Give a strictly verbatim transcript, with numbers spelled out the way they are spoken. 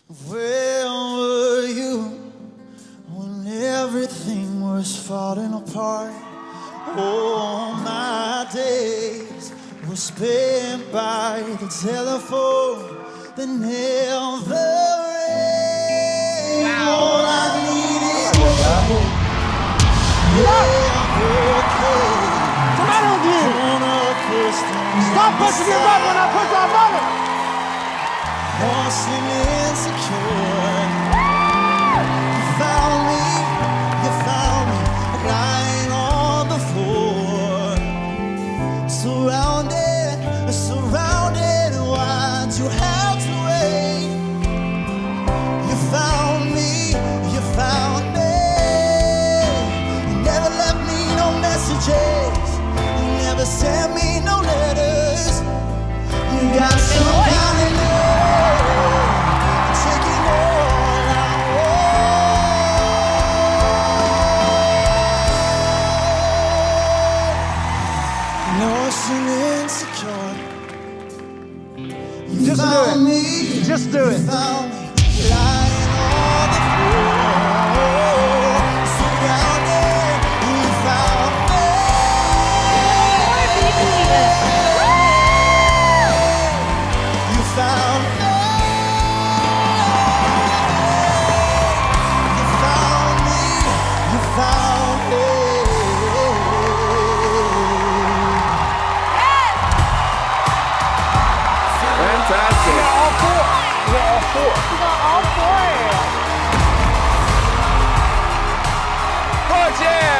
Where were you when everything was falling apart? All my days were spent by the telephone that never rained. Wow. All I needed was hope. Never came. Come out of here! Stop pushing your butt when I push my button! Lost and insecure. You found me, you found me, lying on the floor. Surrounded, surrounded, why'd you have to wait? You found me, you found me. You never left me no messages, you never sent me no letters. You got some kind of love, taking all I want. Lost and insecure. You Just found do it. me. Just do it. You found me lying on the floor. Surrounded, you found me. You found me. You found me. You found me. Fantastic. We got all four. We got all four. We got all four. Push it!